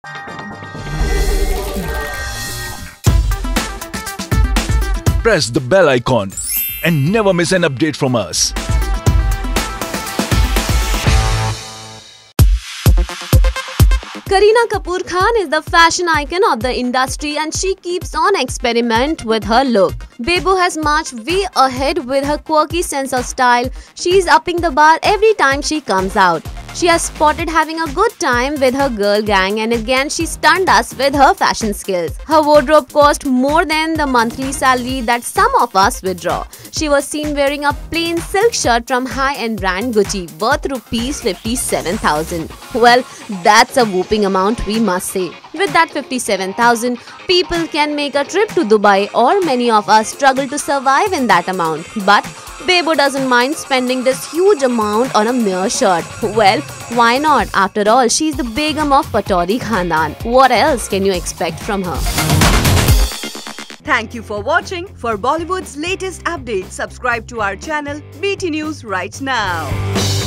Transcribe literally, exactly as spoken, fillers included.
Press the bell icon and never miss an update from us. Kareena Kapoor Khan is the fashion icon of the industry and she keeps on experiment with her look. Bebo has marched way ahead with her quirky sense of style. She's upping the bar every time she comes out. She has spotted having a good time with her girl gang and again she stunned us with her fashion skills. Her wardrobe cost more than the monthly salary that some of us withdraw. She was seen wearing a plain silk shirt from high-end brand Gucci worth rupees fifty-seven thousand. Well, that's a whooping amount, we must say. With that fifty-seven thousand, people can make a trip to Dubai or many of us struggle to survive in that amount. But Bebo doesn't mind spending this huge amount on a mere shirt. Well, why not? After all, she's the begum of Patuadi khandaan. What else can you expect from her? Thank you for watching. For Bollywood's latest updates, subscribe to our channel B T News right now.